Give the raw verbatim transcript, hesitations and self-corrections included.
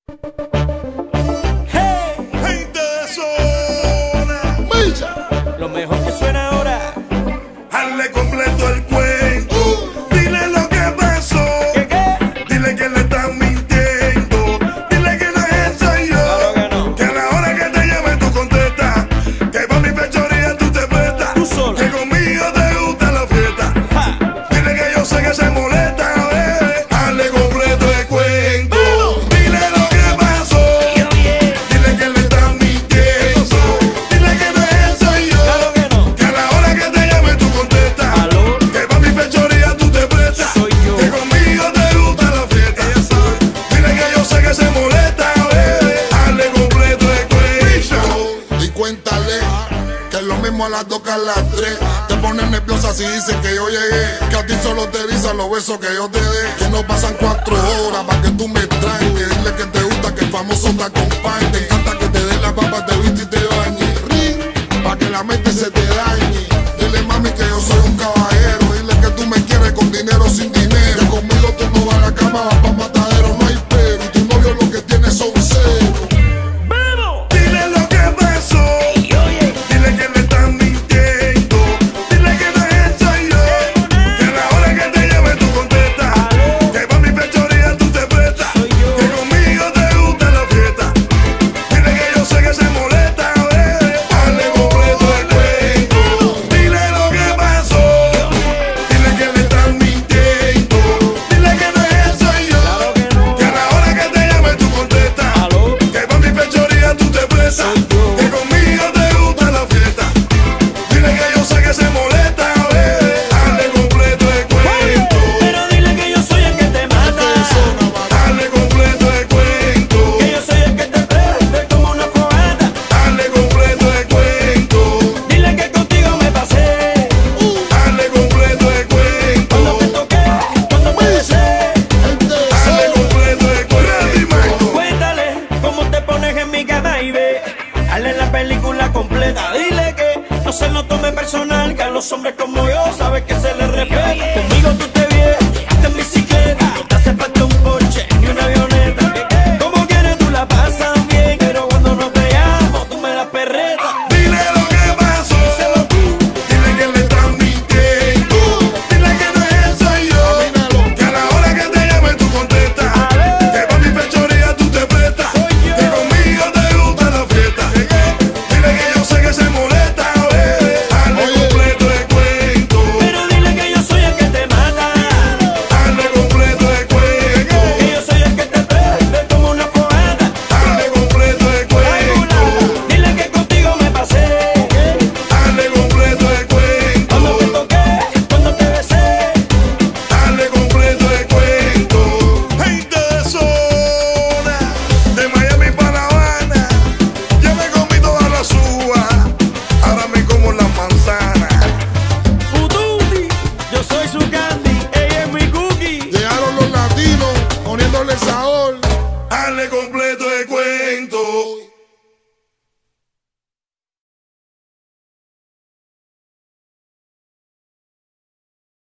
Hey, Gente de zona. Milla. Lo mejor que suena ahora. Hazle completo el cuento. Uh. Dile lo que pasó. ¿Qué qué? Dile que le están mintiendo. Dile que no es ensayo. Claro que no. Que a la hora que te llame tú contestas. Que pa' mi fechoría tú te prestas. Tú sola. Que conmigo te gusta la fiesta. Ja. Dile que yo sé que se molesta, bebé. Hazle completo el cuento. Dile lo que pasó. Dile que le están mintiendo. Dile que no es ensayo. Claro que no. Que a la hora que te llame tú contestas. Aló. Que pa' mi fechoría tú te prestas. Soy yo. Que conmigo te gusta la fiesta. Dile que yo sé que se molesta, bebé. Hazle completo el cuento. Y cuéntale que es lo mismo a las dos que a las tres. Te pones nerviosa si dicen que yo llegué. Que a ti solo te erizan los besos que yo te dé. Que no pasan cuatro horas para que tú me extrañes. Dile que te gusta que el famoso te acompañe. Te encanta que te dé la papa, te viste y te bañe. Ring, pa' que la mente se te dañe. Dile mami que yo soy un caballero. Dile que tú me quieres con dinero o sin dinero. Que conmigo tú no vas a la cama, vas pa' matadero. No hay pero. Y tu novio lo que tiene son cero. Dile lo que pasó. Dile que le están mintiendo. Dile que no es ensayo. Que a la hora que te llame tú contestas. Que pa' mi fechoría tú te prestas. Soy yo. Que conmigo te gusta la fiesta. Dile que yo sé que se molesta, bebé. Hazle completo el cuento. Dile lo que pasó. Dile que le están mintiendo. Dile que no es ensayo. Claro que no. Que a la hora que te llame tú contestas. Aló. Que pa' mi fechoría tú te prestas. Soy yo. Que conmigo te gusta la fiesta. Dile que yo sé que se molesta, bebé. Hazle completo el cuento. Pero dile que yo soy el que te mata. Hazle completo el cuento. Que yo soy el que te prende como una fogata. Hazle completo el cuento. Dile que contigo me pasé. Hazle completo el cuento. Cuando te toqué, cuando te besé. Hazle completo el cuento. Cuéntale cómo te pones en mi cama y ve. Hazle la película completa. Dile que no se lo tome personal. Que a los hombres como yo sabes que se les respeta. Conmigo tú te vienes, hasta en bicicleta. No te hace falta un Porsche ni una avioneta. Como quieres tú la pasas bien. Pero cuando no te llamo, tú me das perreta. Dile lo que pasó. Dile que le están mintiendo. Dile que no es ensayo. Que a la hora que te llame tú contestas. Que pa' mi fechoría tú te prestas. Que conmigo te gusta la fiesta. Dile que yo sé que se molesta, bebé. Hazle completo el cuento. Pero dile que yo soy el que te mata. Hazle completo el cuento. Que yo soy el que te prende como una fogata. Hazle completo el cuento. Dile que contigo me pasé. Hazle completo el cuento. Cuando te toqué, cuando te besé. Hazle completo el cuento. Gente de zona, de Miami para La Habana. Ya me comí toda la suba, ahora me como las manzanas. Ututi, yo soy su candy, ella es mi cookie. Llegaron los latinos poniéndole sabor. Hazle completo el cuento.